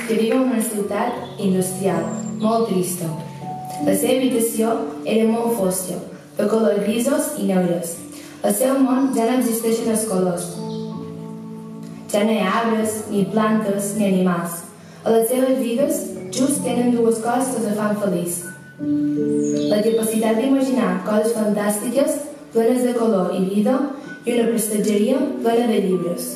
que viu en una ciutat industrial, molt trista. La seva habitació era molt fosca, de colors grisos i negres. Al seu món ja no existeixen els colors. Ja no hi ha arbres, ni plantes, ni animals. A les seves vides just tenen dues coses que els fan feliç. La capacitat d'imaginar coses fantàstiques, plenes de color i vida, i una prestatgeria plena de llibres.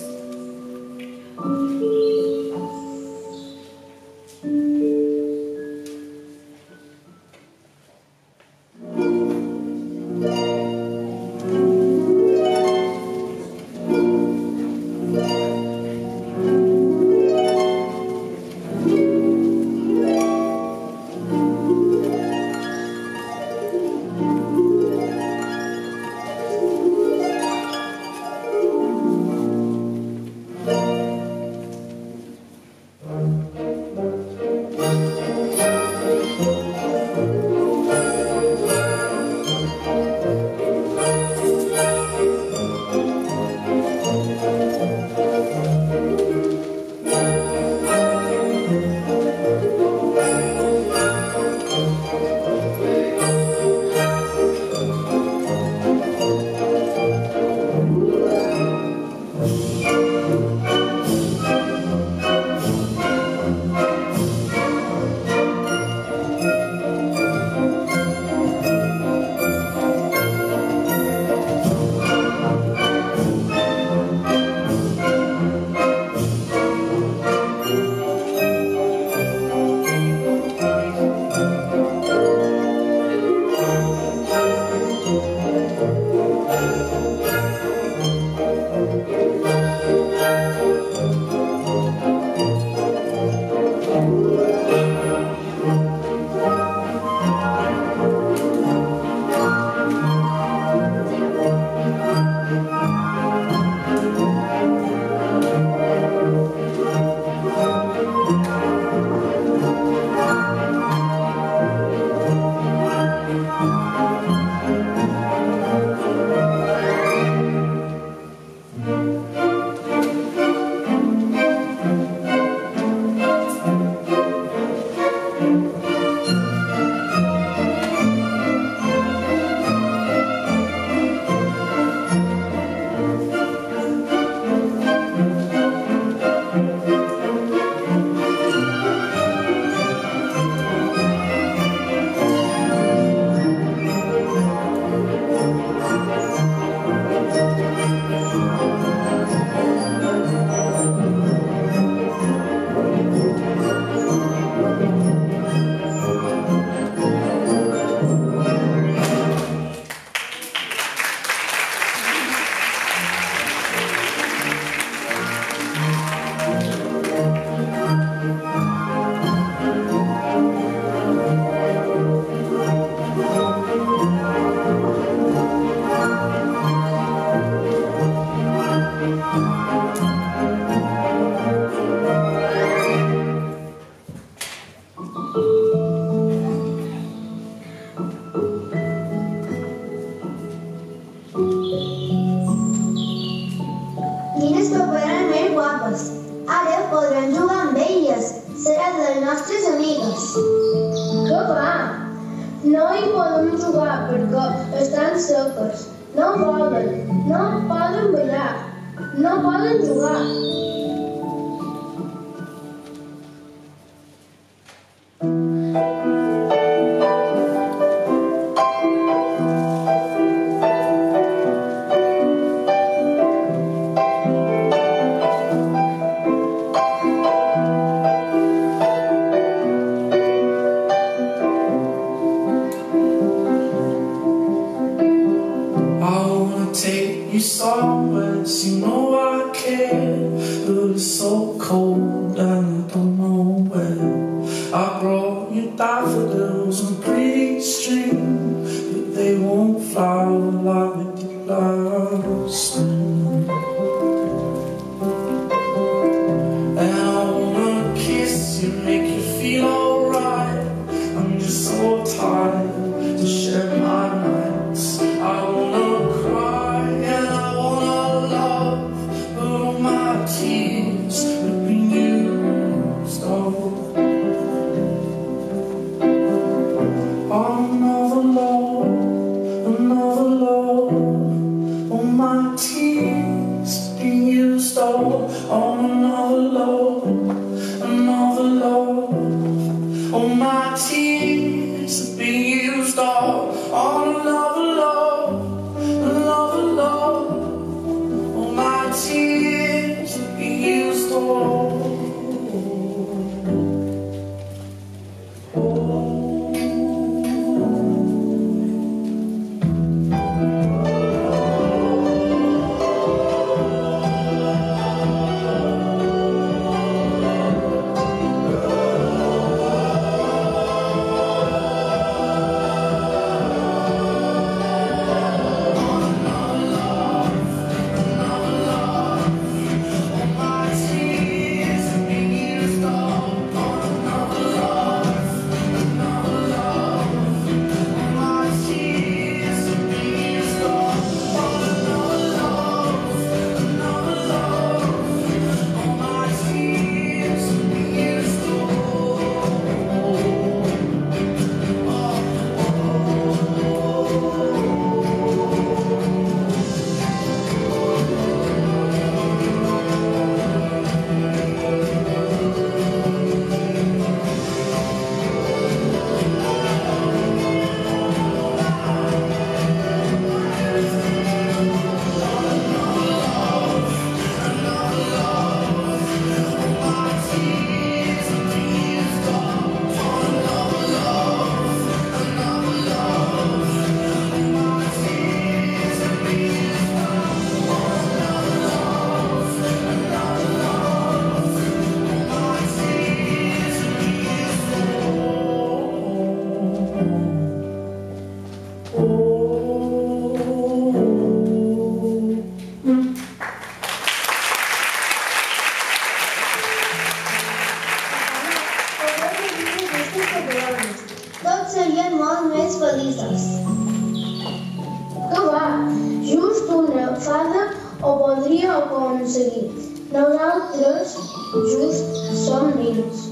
No hi poden jugar perquè estan seques. No poden ballar, no poden jugar. You somewhere, you know I care, but it's so cold and I don't know where. I brought you daffodils on a pretty string, but they won't flower like they did last spring. And I wanna kiss you, make you feel alright. I'm just so tired to share my nights. I wanna cry and I wanna love, but all my tears would bring you start on another love, another love. All my tears will be used all. Tots serien molt més feliços. Que va, just una fada ho podria aconseguir. Nosaltres just som nins.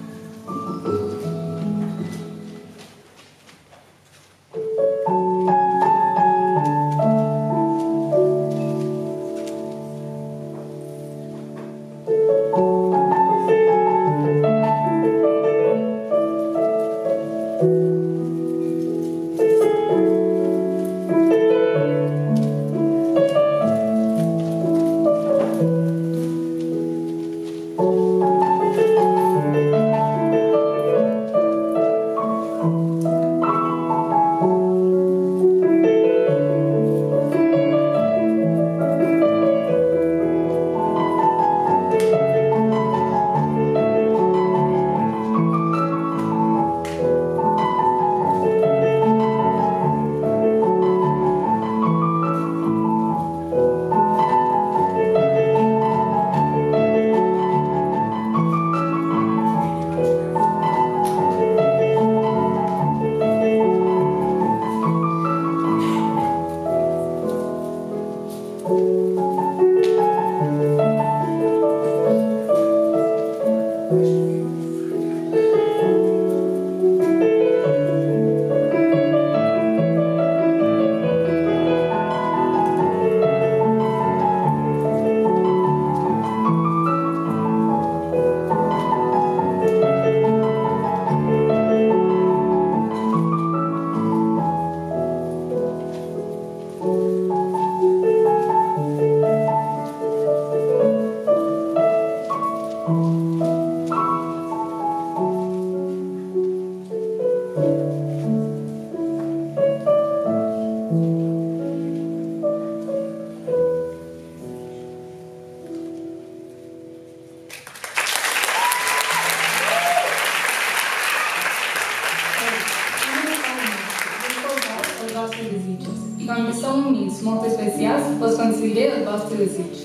Quan som units molt especials, vos concediré el vostre desig.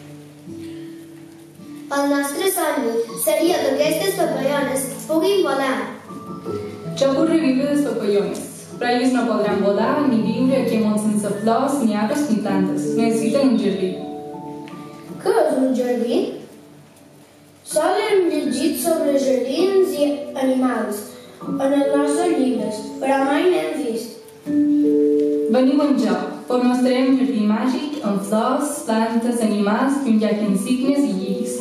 El nostre somni seria que aquestes papallones puguin volar. Jo puc reviure les papallones, però elles no podran volar ni viure aquí al món sense flors, ni arbres, ni plantes. Necessiten un jardí. Què és un jardí? Sol hem llegit sobre jardins i animals en els nostres llibres, però mai n'hem vist. Veniu en joc, vos mostrarem un jardí màgic amb flors, plantes, animals i un llac d'insígnies i lliris.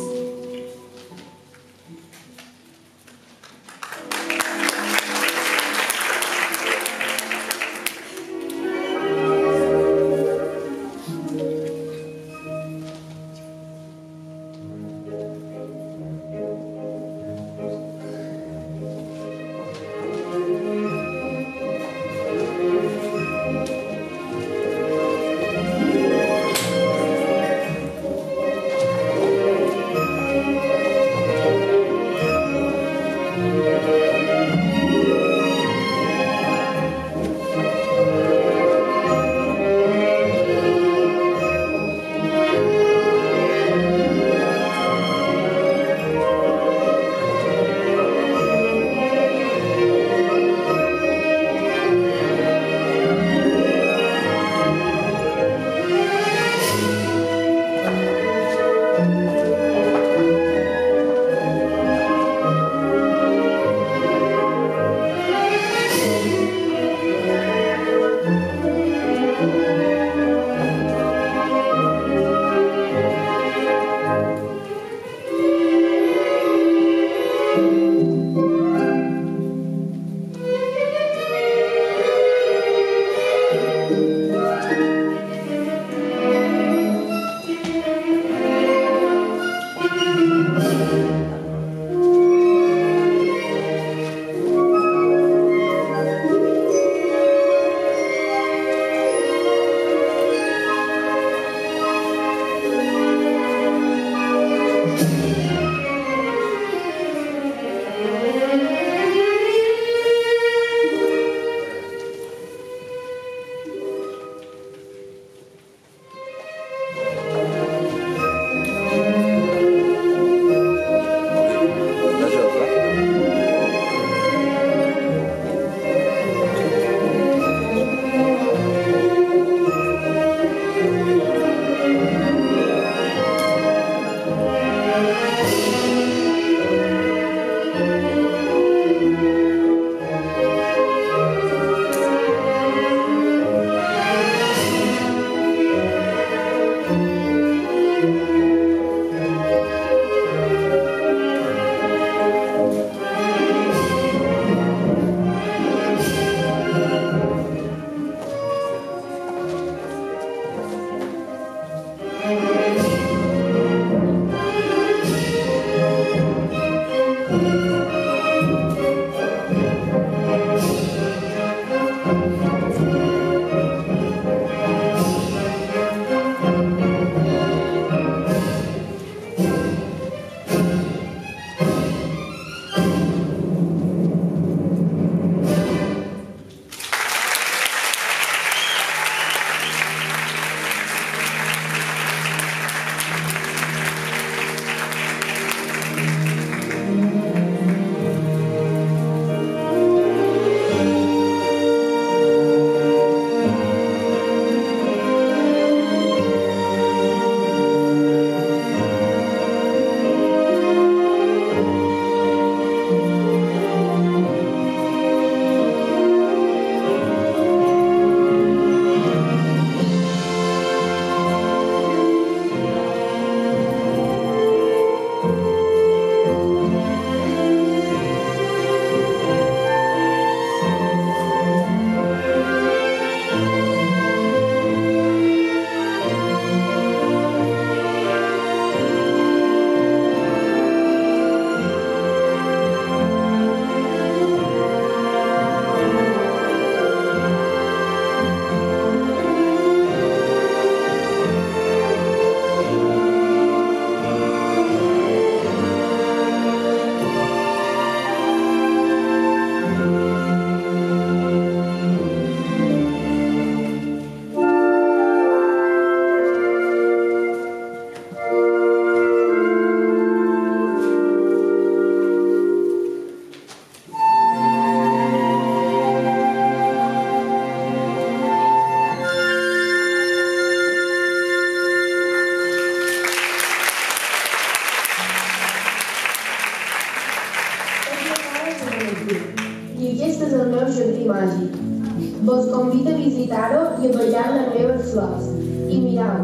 Vos convido a visitar-ho i a ballar les meves flors. I mireu,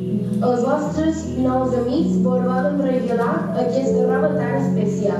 els vostres nous amics vos volen regalar aquesta roba tan especial.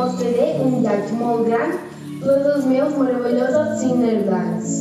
mostraré un llac molt gran ple dels meus meravellosos cignes blancs.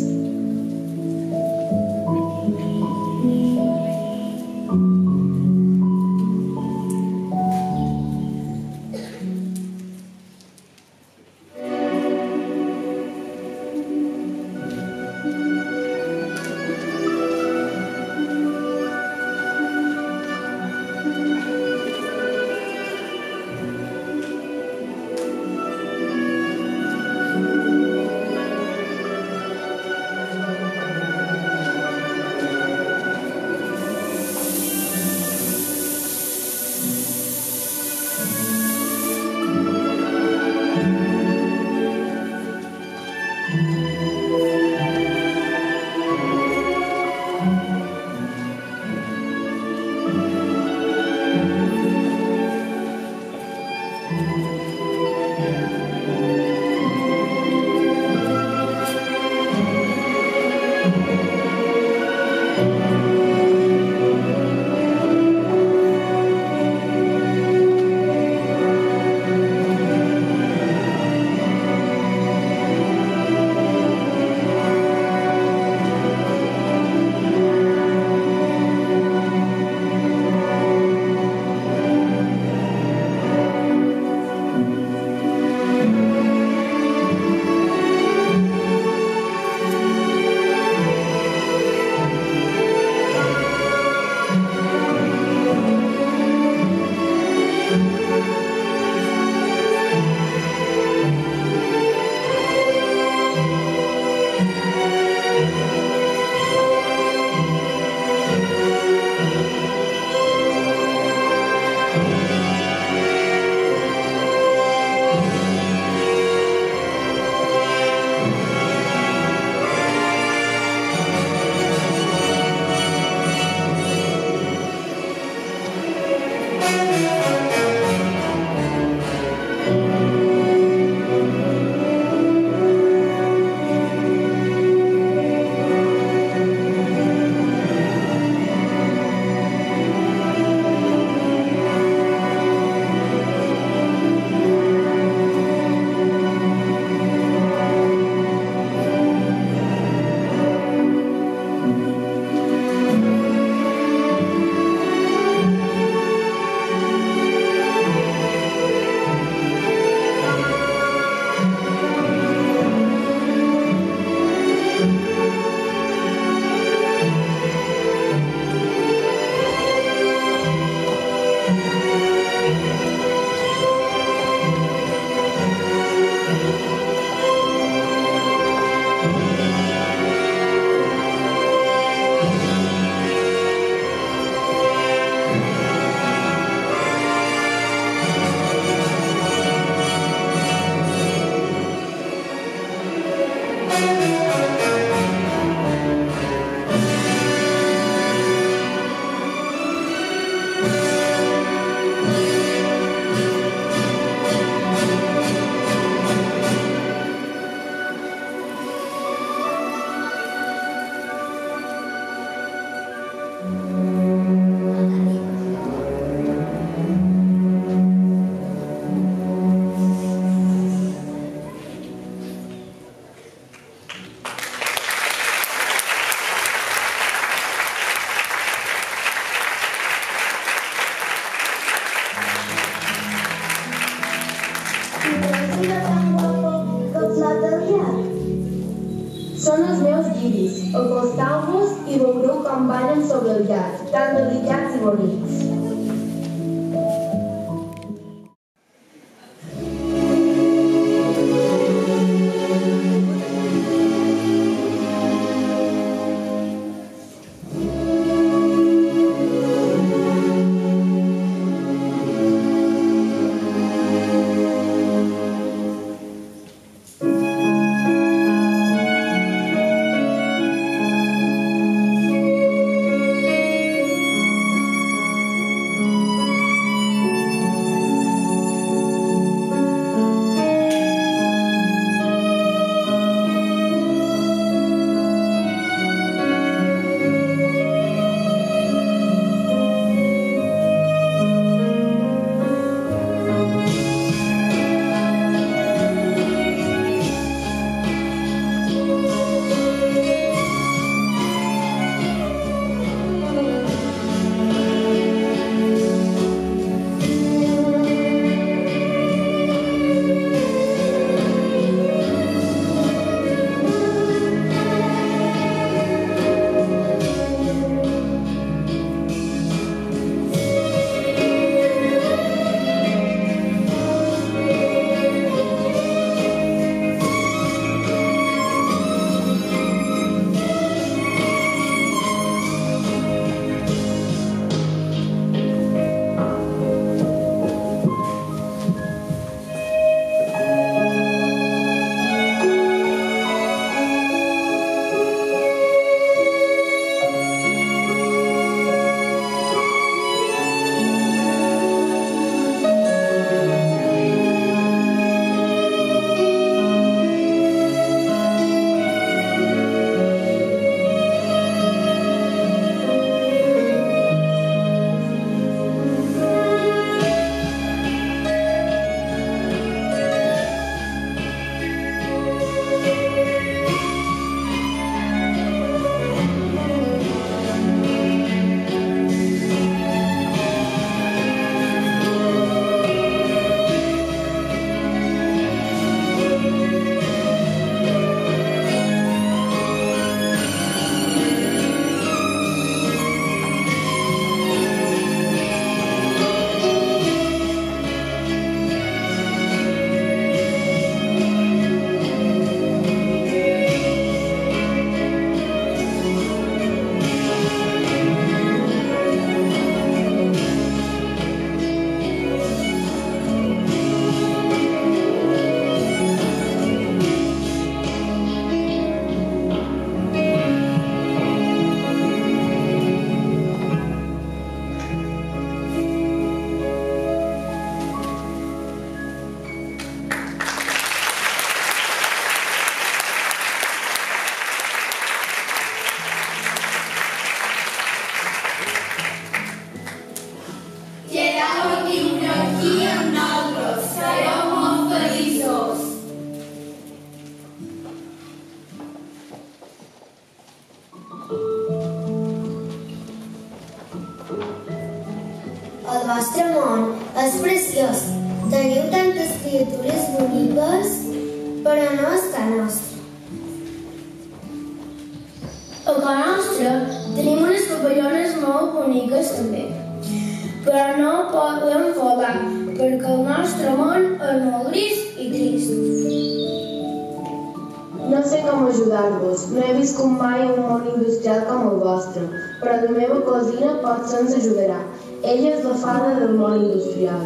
Són els meus lliris, acosteu-vos i veureu com ballen sobre el llac, tan delicats i bonics. Teniu tantes criatures boniques, però no és casa nostra. A casa nostra tenim unes papallones molt boniques també, però no poden volar perquè el nostre món és molt gris i trist. No sé com ajudar-vos. No he viscut mai un món industrial com el vostre, però la meva cosina potser ens ajudarà. Ella és la fada del món industrial.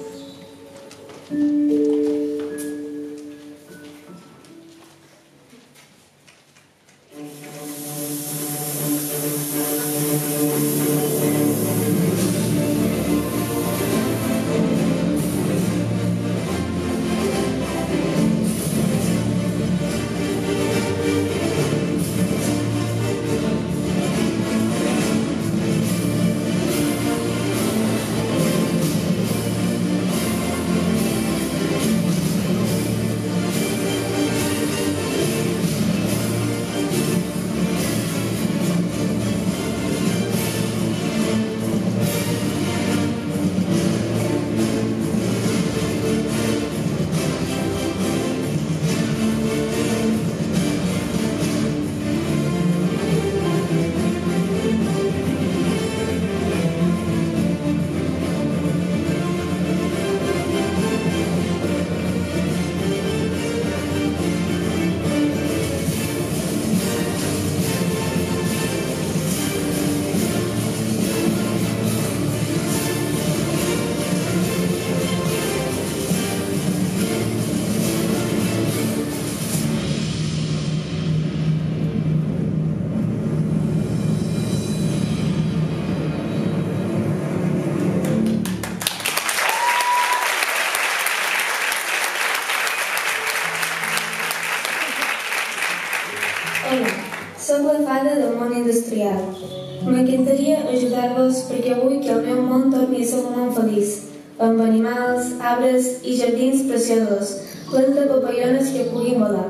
Hola, soc la fada del món industrial. M'encantaria ajudar-vos perquè vull que el meu món torni a ser un món feliç, amb animals, arbres i jardins preciosos, plens de papallones que puguin volar.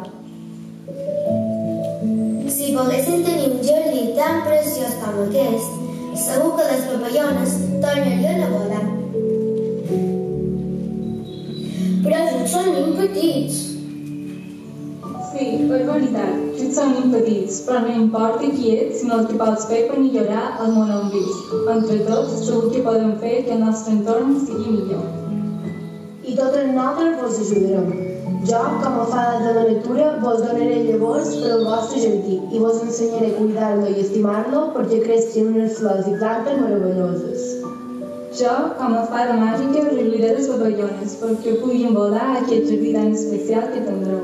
Si poguessin tenir un jardí tan preciós com aquest, segur que les papallones tornarien a volar. Però tots són petits. Sí, és veritat, tots som petits, però no importa qui ets, sinó el que pots fer per millorar el món on vius. Entre tots, segur que podem fer que el nostre entorn sigui millor. I totes nosaltres vos ajudarem. Jo, com a fada de la natura, vos donaré llavors per al vostre jardí i vos ensenyaré a cuidar-lo i estimar-lo perquè creixin unes flors i plantes meravelloses. Jo, com a fada màgica, regliré les papallones perquè puguin volar a aquest jardí tan especial que tindreu.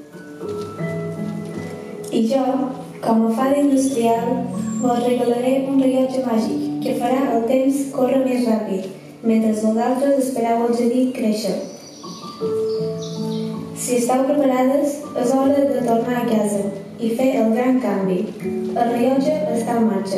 I jo, com a fada industrial, vos regalaré un rellotge màgic que farà el temps córrer més ràpid, mentre vosaltres espereu el jardí créixer. Si esteu preparades, és hora de tornar a casa i fer el gran canvi. El rellotge està en marxa.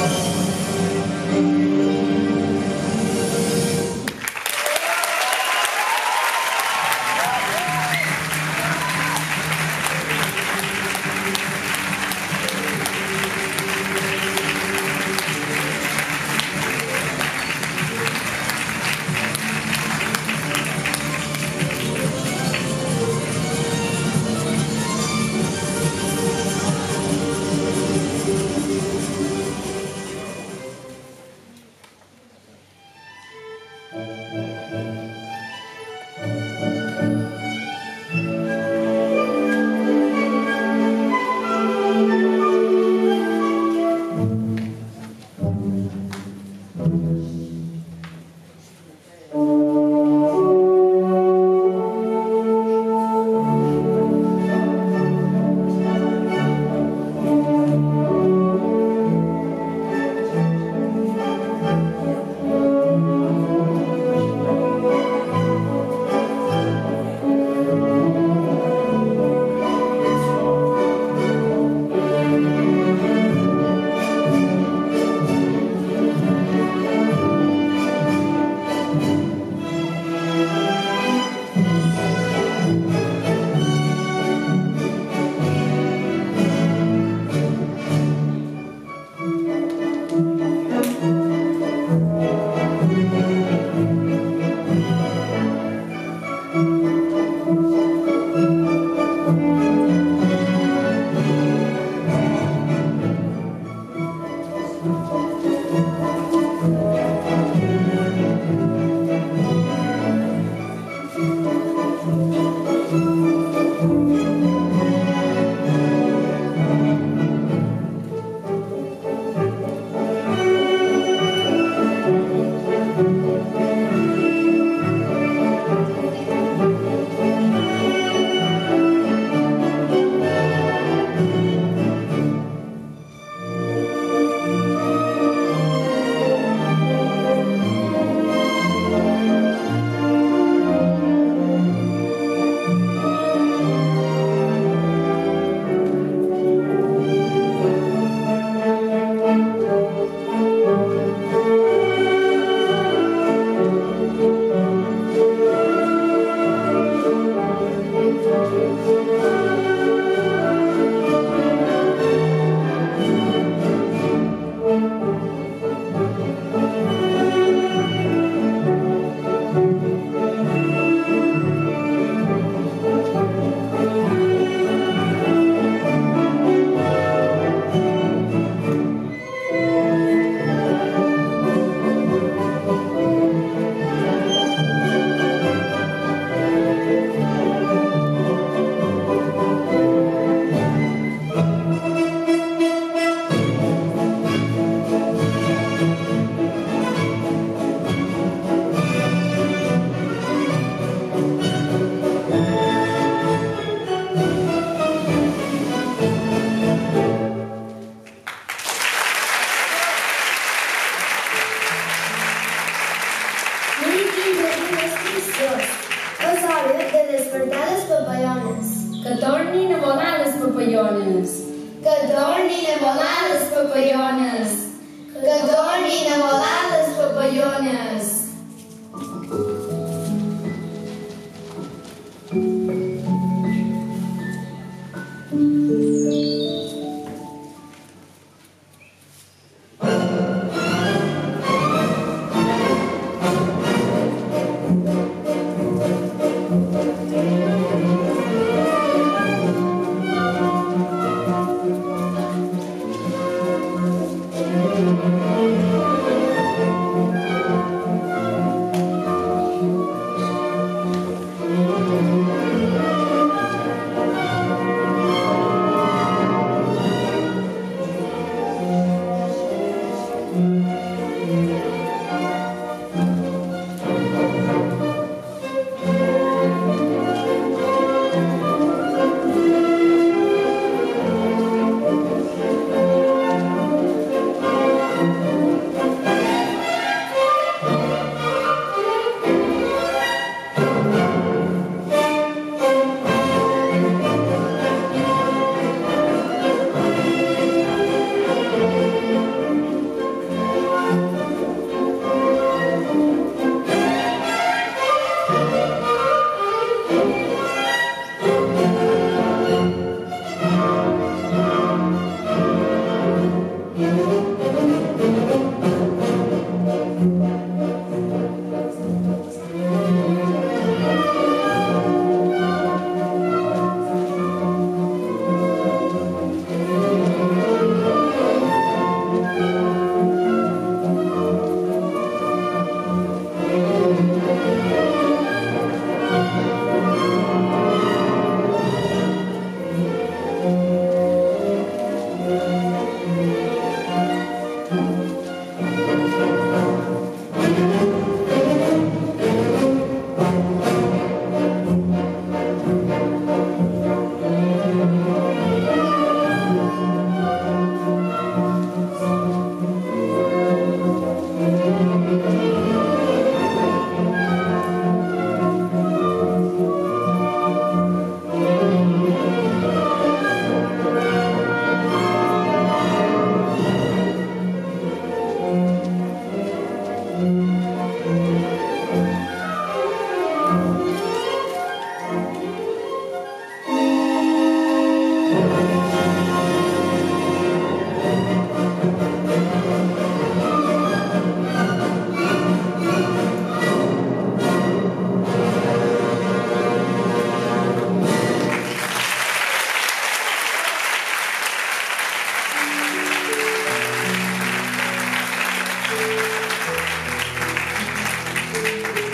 Que tornin a volar les papallones. Que tornin a volar les papallones. Que tornin a volar les papallones.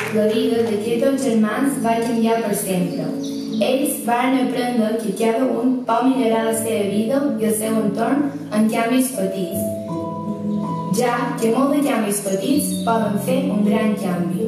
la vida d'aquests dos germans va canviar per sempre. Ells van aprendre que cada un pot millorar la seva vida i el seu entorn en canvis petits, ja que molts de canvis petits poden fer un gran canvi.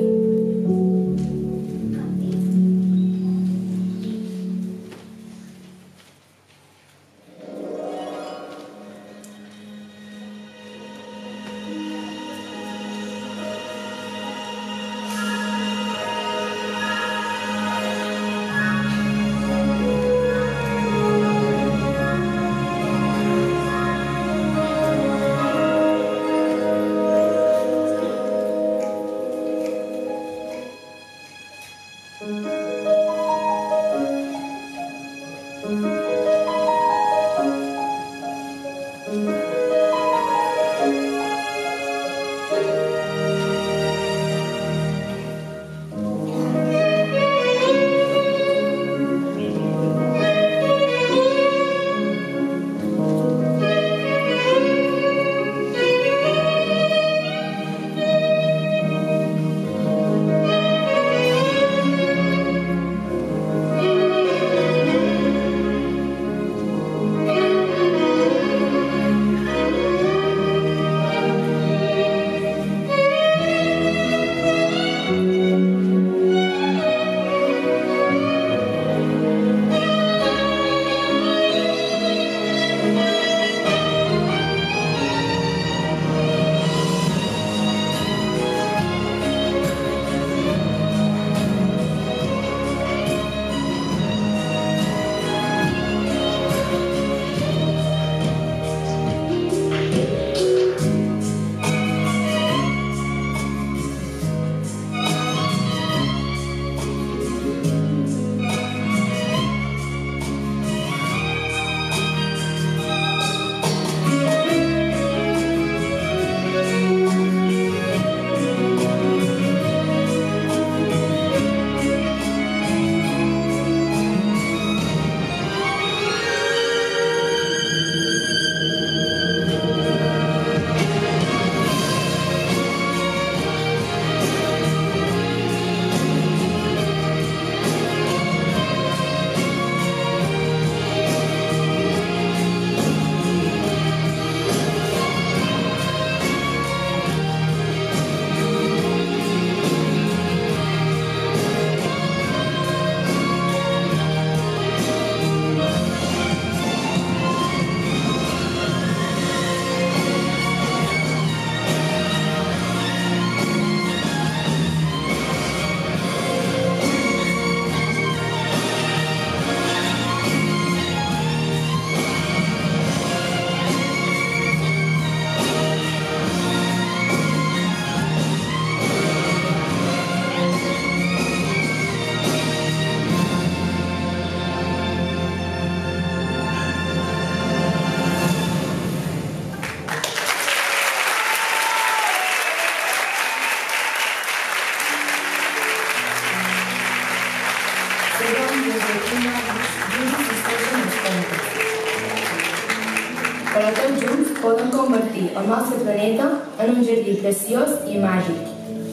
Però tots junts poden convertir el nostre planeta en un jardí preciós i màgic.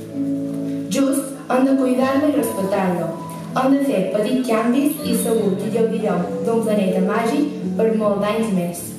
Just hem de cuidar-lo i respectar-lo. Hem de fer petits canvis i segur que gaudirem d'un planeta màgic per molts anys més.